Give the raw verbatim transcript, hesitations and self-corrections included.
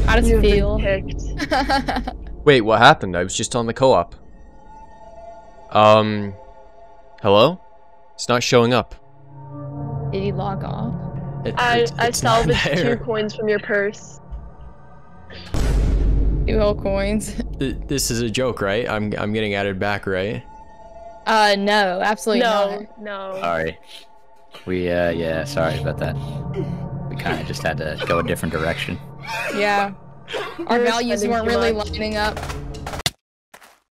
How does it feel? Wait, what happened? I was just on the co-op. Um, hello? It's not showing up. Did he log off? It, I, it's, I it's salvaged not two there. coins from your purse. Two whole coins. Th this is a joke, right? I'm I'm getting added back, right? Uh, no, absolutely No, not. no. Sorry. We, uh, yeah, sorry about that. We kind of just had to go a different direction. Yeah. Our You're values spending weren't too really much. lining up.